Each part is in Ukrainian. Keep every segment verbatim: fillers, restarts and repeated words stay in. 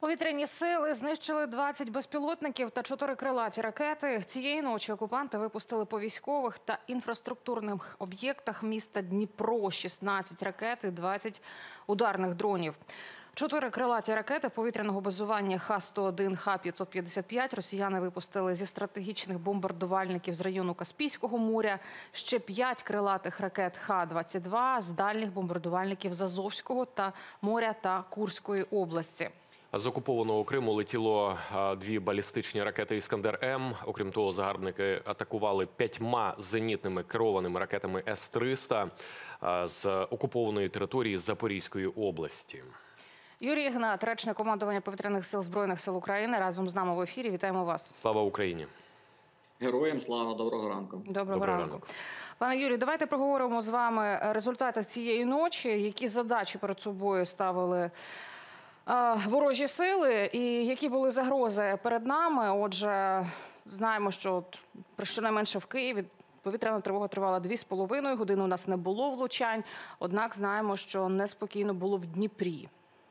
Повітряні сили знищили двадцять безпілотників та чотири крилаті ракети. Цієї ночі окупанти випустили по військових та інфраструктурних об'єктах міста Дніпро шістнадцять ракет і двадцять ударних дронів. Чотири крилаті ракети повітряного базування Х сто один, Х п'ятсот п'ятдесят п'ять росіяни випустили зі стратегічних бомбардувальників з району Каспійського моря. Ще п'ять крилатих ракет Х двадцять два з дальніх бомбардувальників з Азовського та моря та Курської області. З окупованого Криму летіло дві балістичні ракети «Іскандер-М». Окрім того, загарбники атакували п'ятьма зенітними керованими ракетами С триста з окупованої території Запорізької області. Юрій Ігнат, речник командування Повітряних сил Збройних сил України, разом з нами в ефірі. Вітаємо вас. Слава Україні. Героям слава, доброго ранку. Доброго, доброго ранку. ранку. Пане Юрію, давайте проговоримо з вами результати цієї ночі, які задачі перед собою ставили ворожі сили і які були загрози перед нами. Отже, знаємо, що щонайменше в Києві повітряна тривога тривала дві з половиною години, у нас не було влучань, однак знаємо, що неспокійно було в Дніпрі.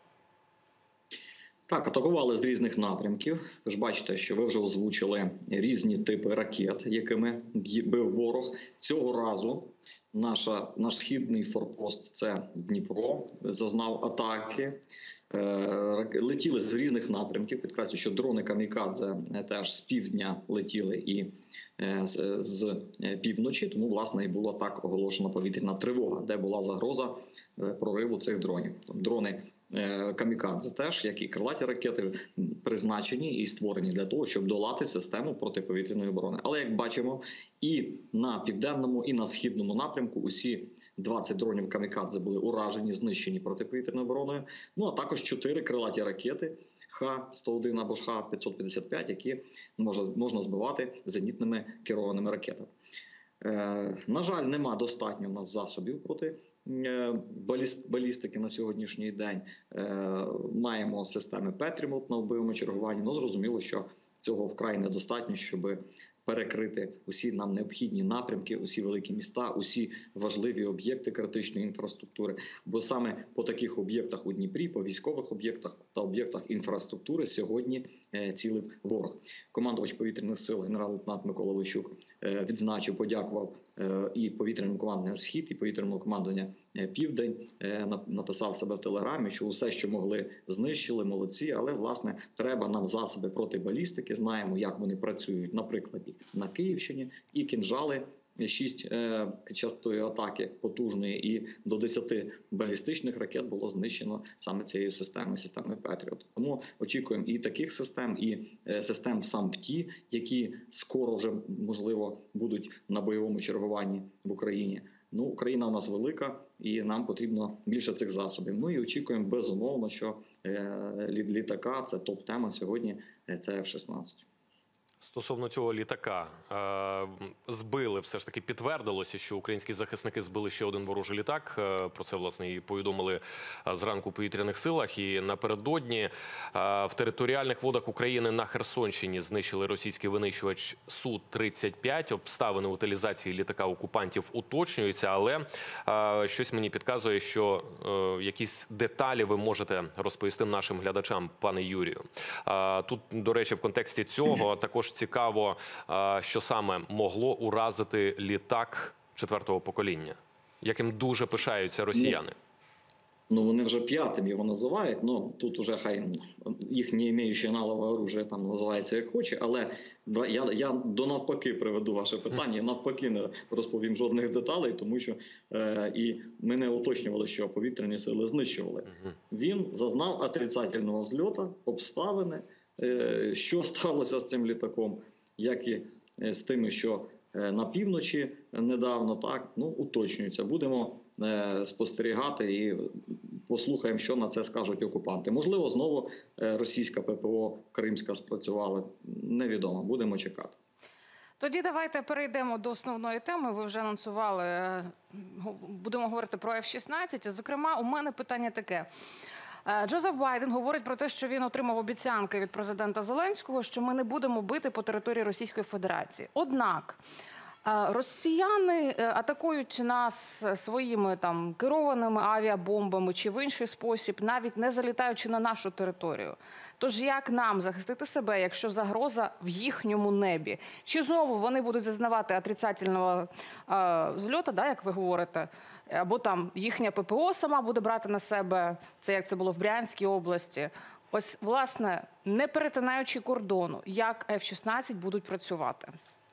Так, атакували з різних напрямків. Ви ж бачите, що ви вже озвучили різні типи ракет, якими бив ворог. Цього разу наша, наш східний форпост, це Дніпро, зазнав атаки. Летіли з різних напрямків. Підкреслюю, що дрони камікадзе теж з півдня летіли і з півночі. Тому, власне, і була так оголошена повітряна тривога, де була загроза прориву цих дронів. Дрони камікадзе теж, як і крилаті ракети, призначені і створені для того, щоб долати систему протиповітряної оборони. Але, як бачимо, і на південному, і на східному напрямку усі двадцять дронів камікадзе були уражені, знищені протиповітряною обороною. Ну, а також чотири крилаті ракети Х сто один або ж Х п'ятсот п'ятдесят п'ять, які можна, можна збивати зенітними керованими ракетами. Е, на жаль, нема достатньо в нас засобів проти балістики на сьогоднішній день. Маємо системи Петріот на бойовому чергуванні, але зрозуміло, що цього вкрай недостатньо, щоб перекрити усі нам необхідні напрямки, усі великі міста, усі важливі об'єкти критичної інфраструктури. Бо саме по таких об'єктах у Дніпрі, по військових об'єктах та об'єктах інфраструктури сьогодні цілив ворог. Командувач повітряних сил генерал-лейтенант Микола Лещук відзначив, подякував і повітряному командуванню «Схід», і повітряному командуванню «Південь», написав себе в телеграмі, що усе, що могли, знищили, молодці, але, власне, треба нам засоби проти балістики, знаємо, як вони працюють, наприклад, на Київщині, і кінжали шість під час тої атаки потужної, і до десяти балістичних ракет було знищено саме цією системою, системою Петріот. Тому очікуємо і таких систем, і систем САМ-ПТІ, які скоро вже, можливо, будуть на бойовому чергуванні в Україні. Ну, Україна у нас велика, і нам потрібно більше цих засобів. Ну і очікуємо, безумовно, що літака – це топ-тема сьогодні, це Ф шістнадцять. Стосовно цього літака, збили, все ж таки підтвердилося, що українські захисники збили ще один ворожий літак. Про це, власне, і повідомили зранку у повітряних силах. І напередодні в територіальних водах України на Херсонщині знищили російський винищувач Су тридцять п'ять. Обставини утилізації літака окупантів уточнюються, але щось мені підказує, що якісь деталі ви можете розповісти нашим глядачам, пане Юрію. Тут, до речі, в контексті цього також цікаво, що саме могло уразити літак четвертого покоління, яким дуже пишаються росіяни. Ну, вони вже п'ятим його називають, ну, тут уже хай їх не маючи аналогового оружия там називається як хоче, але я, я до навпаки приведу ваше питання, я навпаки не розповім жодних деталей, тому що е, і ми не уточнювали, що повітряні сили знищували. Він зазнав отрицательного взльоту, обставини, е, що сталося з цим літаком, як і з тими, що на півночі недавно, так, ну, уточнюється. Будемо е, спостерігати і послухаємо, що на це скажуть окупанти. Можливо, знову е, російська ППО Кримська спрацювала. Невідомо. Будемо чекати. Тоді давайте перейдемо до основної теми. Ви вже анонсували, будемо говорити про Ф шістнадцять. Зокрема, у мене питання таке. Джозеф Байден говорить про те, що він отримав обіцянки від президента Зеленського, що ми не будемо бити по території Російської Федерації. Однак А, Росіяни е, атакують нас своїми там керованими авіабомбами чи в інший спосіб, навіть не залітаючи на нашу територію. Тож як нам захистити себе, якщо загроза в їхньому небі? Чи знову вони будуть зазнавати отрицательного е, зльоту, да, як ви говорите? Або там їхня ППО сама буде брати на себе, це як це було в Брянській області. Ось, власне, не перетинаючи кордону, як еф шістнадцять будуть працювати?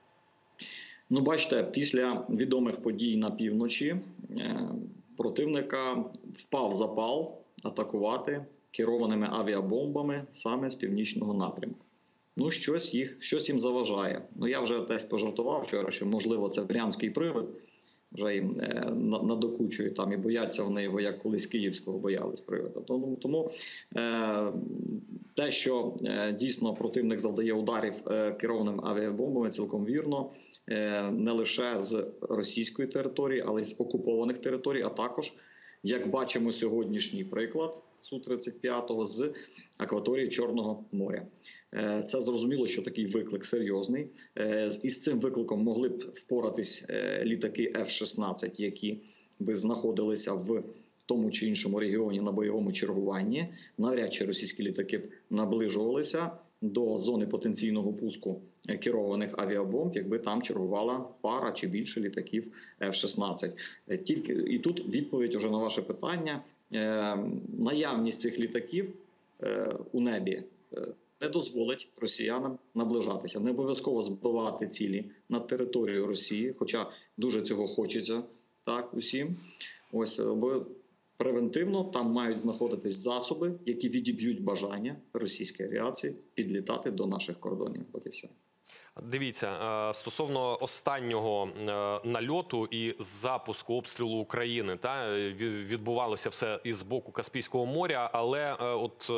Ну, бачите, після відомих подій на півночі е, противника впав запал атакувати керованими авіабомбами саме з північного напрямку. Ну, щось їх, щось їм заважає. Ну, я вже десь пожартував вчора, що, можливо, це брянський привид, вже їм е, надокучують там і бояться вони його, як колись київського боялись привида. Тому, тому е, те, що е, дійсно противник завдає ударів е, керованими авіабомбами, цілком вірно. Не лише з російської території, але й з окупованих територій, а також, як бачимо сьогоднішній приклад Су тридцять п'ять з акваторії Чорного моря. Це зрозуміло, що такий виклик серйозний. І з цим викликом могли б впоратись літаки еф шістнадцять, які би знаходилися в тому чи іншому регіоні на бойовому чергуванні. Навряд чи російські літаки б наближувалися до зони потенційного пуску керованих авіабомб, якби там чергувала пара чи більше літаків еф шістнадцять. Тільки і тут відповідь уже на ваше питання. Наявність цих літаків у небі не дозволить росіянам наближатися. Не обов'язково збивати цілі над територією Росії, хоча дуже цього хочеться так усім. Ось, бо превентивно там мають знаходитись засоби, які відіб'ють бажання російської авіації підлітати до наших кордонів. От і все. Дивіться, стосовно останнього нальоту і запуску обстрілу України, та відбувалося все із боку Каспійського моря, але от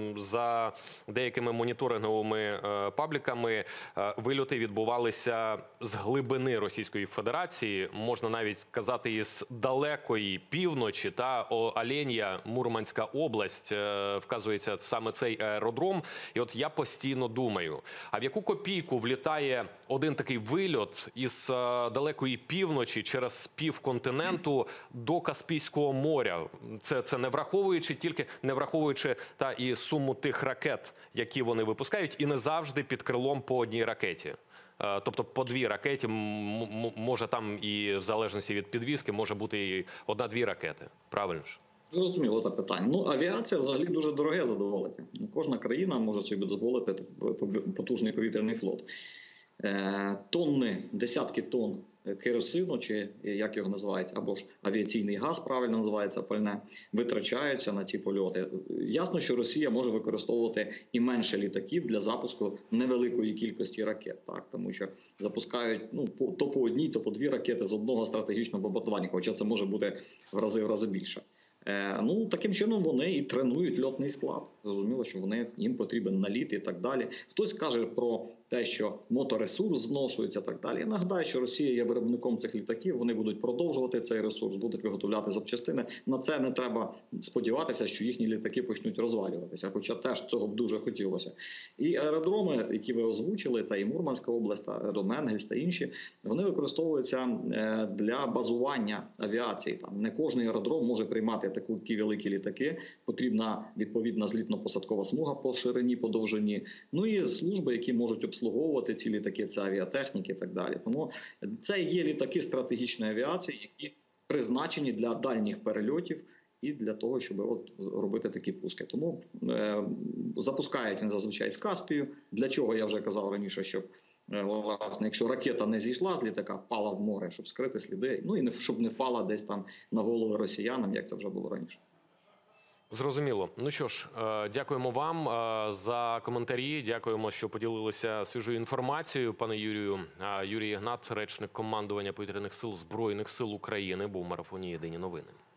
за деякими моніторинговими пабліками вильоти відбувалися з глибини Російської Федерації, можна навіть казати, із далекої півночі, та Оленя, Мурманська область, вказується саме цей аеродром. І от я постійно думаю, а в яку копійку влітає один такий вильот із далекої півночі через півконтиненту до Каспійського моря? Це, це не враховуючи тільки, не враховуючи та і суму тих ракет, які вони випускають, і не завжди під крилом по одній ракеті. Тобто по дві ракеті, може там і в залежності від підвіски, може бути і одна-дві ракети. Правильно ж? Зрозуміло це питання. Ну, авіація взагалі дуже дороге задоволення. Кожна країна може собі дозволити потужний повітряний флот. Тонни, десятки тонн керосину, чи як його називають, або ж авіаційний газ, правильно називається, пальне, витрачаються на ці польоти. Ясно, що Росія може використовувати і менше літаків для запуску невеликої кількості ракет, так, тому що запускають ну, то по одній, то по дві ракети з одного стратегічного бомбардування, хоча це може бути в рази в рази більше. Ну, таким чином вони і тренують льотний склад. Зрозуміло, що вони, їм потрібен наліт і так далі. Хтось каже про те, що моторесурс зношується і так далі. Я нагадаю, що Росія є виробником цих літаків, вони будуть продовжувати цей ресурс, будуть виготовляти запчастини. На це не треба сподіватися, що їхні літаки почнуть розвалюватися, хоча теж цього б дуже хотілося. І аеродроми, які ви озвучили, та і Мурманська область, та аеродром Енгельс та інші, вони використовуються для базування авіації. Там не кожний аеродром може приймати такі великі літаки, потрібна відповідна злітно-посадкова смуга по ширині, по довжині. Ну і служби, які можуть обслуговувати ці літаки, це авіатехніки і так далі. Тому це є літаки стратегічної авіації, які призначені для дальніх перельотів і для того, щоб от робити такі пуски. Тому е, запускають він зазвичай з Каспію. Для чого, я вже казав раніше, щоб власне, якщо ракета не зійшла з літака, впала в море, щоб скрити сліди, ну і не, щоб не впала десь там на голови росіянам, як це вже було раніше. Зрозуміло. Ну що ж, дякуємо вам за коментарі, дякуємо, що поділилися свіжою інформацією, пане Юрію. Юрій Ігнат, речник командування повітряних сил Збройних сил України, був в марафоні «Єдині новини».